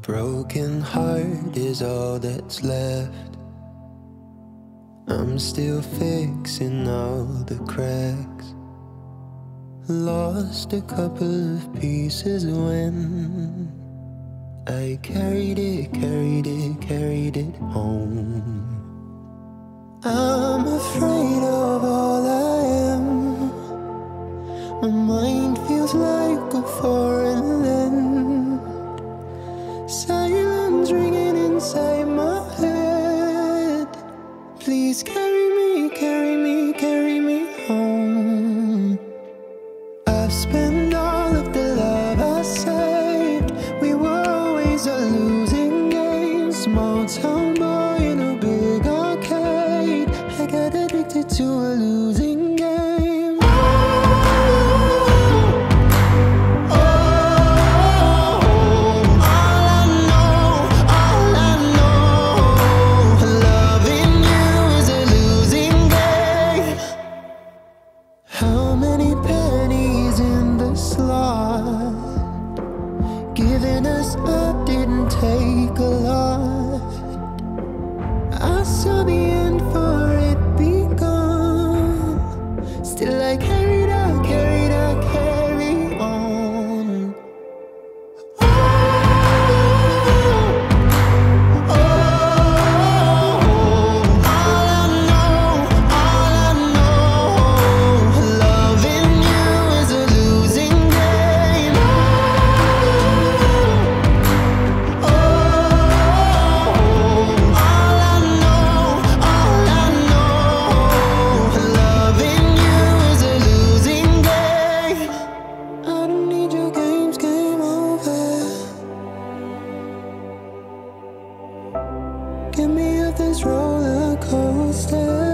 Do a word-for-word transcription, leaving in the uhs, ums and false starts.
broken heart is all that's left. I'm still fixing all the cracks. Lost a couple of pieces when I carried it, carried it, carried it home. I'm afraid of all I am. My mind feels like a foreign land. Silence ringing inside my head. Please carry me, carry me, carry me home. I've spent all of the love I saved. We were always a losing game. Small town boy in a big arcade. I got addicted to a losing game. How many pennies in the slot? Giving us up didn't take a lot. I saw the end for it begun. Still I carried out, carried out, carry on. Get me off this roller coaster.